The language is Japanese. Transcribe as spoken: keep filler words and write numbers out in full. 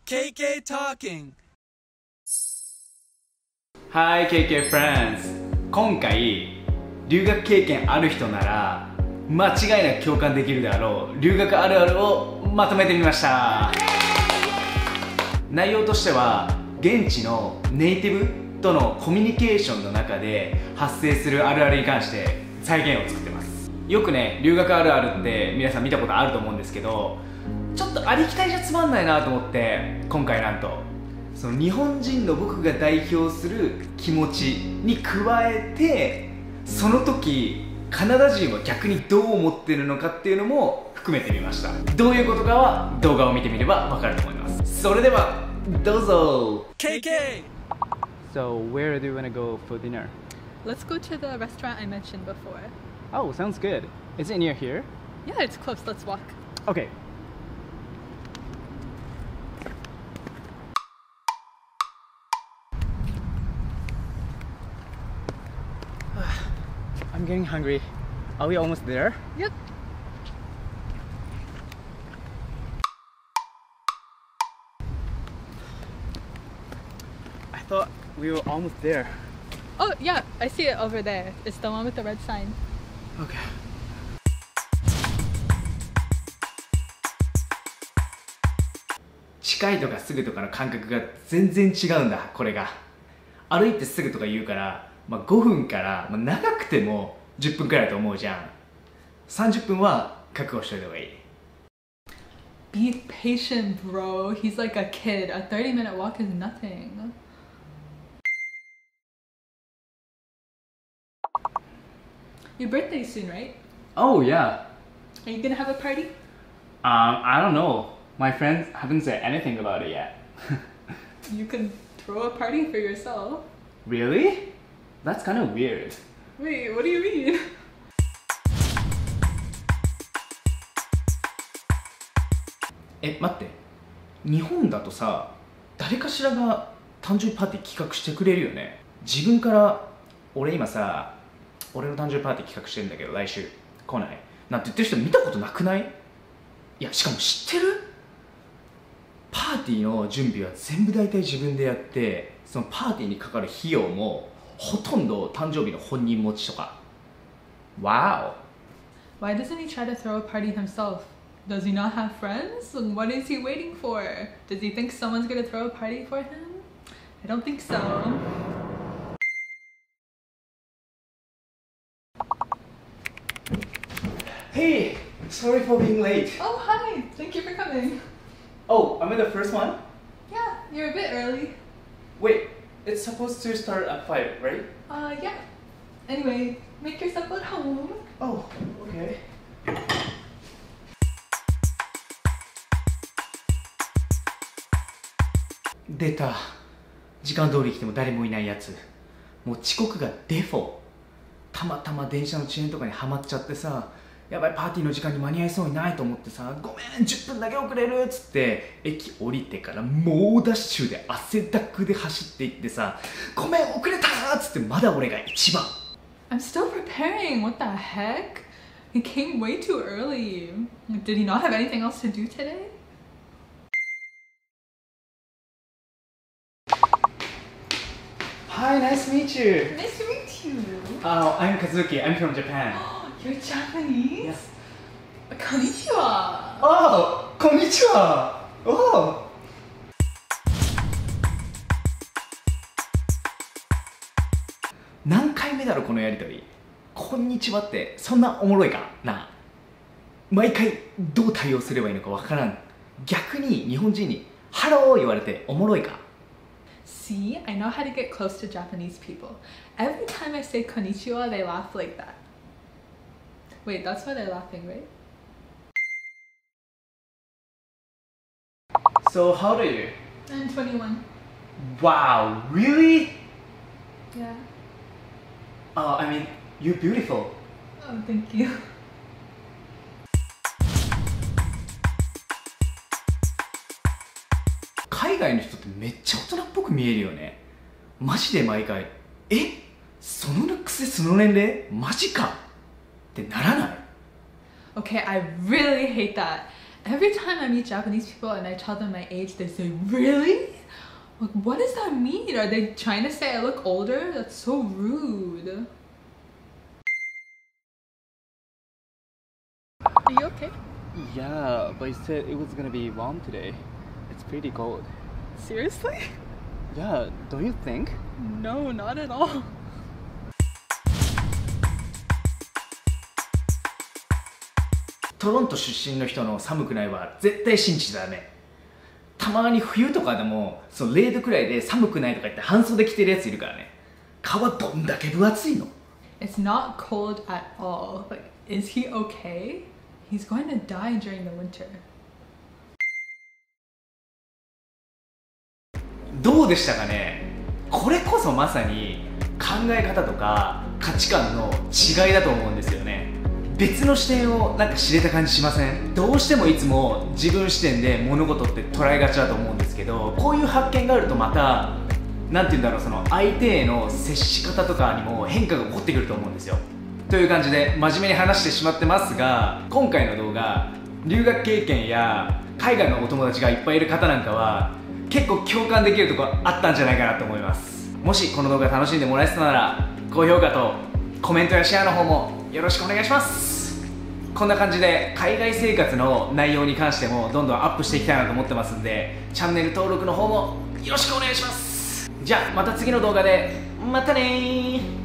ケーケー Talking Hi ケーケー Friends。 今回留学経験ある人なら間違いなく共感できるであろう留学あるあるをまとめてみました。内容としては現地のネイティブとのコミュニケーションの中で発生するあるあるに関して再現を作ってます。よくね、留学あるあるって皆さん見たことあると思うんですけど、ちょっとありきたりじゃつまんないなと思って今回なんとその日本人の僕が代表する気持ちに加えて、その時カナダ人は逆にどう思ってるのかっていうのも含めてみました。どういうことかは動画を見てみればわかると思います。それではどうぞ。 ケーケー So where do you want to go for dinner? Let's go to the restaurant I mentioned before. Oh, sounds good. Is it near here? Yeah, it's close. Let's walk. Okay. I'm getting hungry. Are we almost there? Yep. I thought we were almost there. Oh, yeah, I see it over there. It's the one with the red sign. Okay. 近いとかすぐとかの感覚が全然違うんだ。これが歩いてすぐとか言うから、まあ、ごふんから、まあ、長くてもじゅっぷんくらいだと思うじゃん。さんじゅっぷんは覚悟しといた方がいい。 Be patient, bro. He's like a kid. A thirty minute walk is nothing. Your birthday's soon, right? Oh yeah. Are you gonna have a party? Um, I don't know. My friends haven't said anything about it yet. You can throw a party for yourself. Really? That's kind of weird. Wait, what do you mean? え、待って。日本だとさ、誰かしらが誕生日パーティー企画してくれるよね。自分から俺今さ、俺の誕生日パーティー企画してるんだけど来週来ないなんて言ってる人見たことなくない？いや、しかも知ってる？パーティーの準備は全部大体自分でやって、そのパーティーにかかる費用もほとんど誕生日の本人持ちとか。Wow! Why doesn't he try to throw a party himself? Does he not have friends? What is he waiting for? Does he think someone's gonna throw a party for him? I don't think so. Hey! Sorry for being late. Oh, hi! Thank you for coming. Oh, am I the first one? Yeah, you're a bit early. Wait, it's supposed to start at five, right? Uh, yeah. Anyway, make yourself at home. Oh, okay. 出た。時間通り来ても誰もいないやつ。もう遅刻がデフォ。たまたま電車の遅延とかにはまっちゃってさ、やばい、パーティーの時間に間に合いそうにないと思ってさ、ごめんじゅっぷんだけ遅れるっつって駅降りてから猛ダッシュで汗だくで走っていってさ、ごめん遅れたーっつってまだ俺が一番。 I'm still preparing. What the heck? He came way too early. Did he not have anything else to do today? Hi, nice to meet you. Nice to meet you. Oh, I'm Kazuki. I'm from Japan. You're Japanese? Yes. Konnichiwa. Oh, konnichiwa. Oh. 何回目だろこのやりとり。こんにちはってそんなおもろいかな。毎回どう対応すればいいのかわからん。逆に日本人にハロー言われておもろいか。 See, I know how to get close to Japanese people. Every time I say konnichiwa, they laugh like that. Wait, that's why they're laughing, right? So how old are you? I'm twenty-one. Wow, really? Yeah. Oh, I mean, you're beautiful. Oh, thank you. 海外の人ってめっちゃ大人っぽく見えるよね。マジで毎回、え、そのルックスでその年齢マジかってならない？ Okay, I really hate that. every time I meet Japanese people and I tell them my age, they say, really? Like, what does that mean? Are they trying to say I look older? That's so rude. Are you okay? Yeah, but you said it was gonna be warm today. It's pretty cold. Seriously? Yeah, don't you think? No, not at all. トロント出身の人の寒くないは絶対信じちゃダメ。たまに冬とかでもそのれいどくらいで寒くないとか言って半袖着てるやついるからね。皮どんだけ分厚いの？ It's not cold at all. Like, is he okay? He's going to die during the winter. どうでしたかね。これこそまさに考え方とか価値観の違いだと思うんですよね。別の視点をなんか知れた感じしません？どうしてもいつも自分視点で物事って捉えがちだと思うんですけど、こういう発見があるとまたなんて言うんだろう、その相手への接し方とかにも変化が起こってくると思うんですよ。という感じで真面目に話してしまってますが、今回の動画留学経験や海外のお友達がいっぱいいる方なんかは結構共感できるところあったんじゃないかなと思います。もしこの動画楽しんでもらえてたなら高評価とコメントやシェアの方もよろしくお願いします。こんな感じで海外生活の内容に関してもどんどんアップしていきたいなと思ってますんで、チャンネル登録の方もよろしくお願いします。じゃあまた次の動画でまたねー。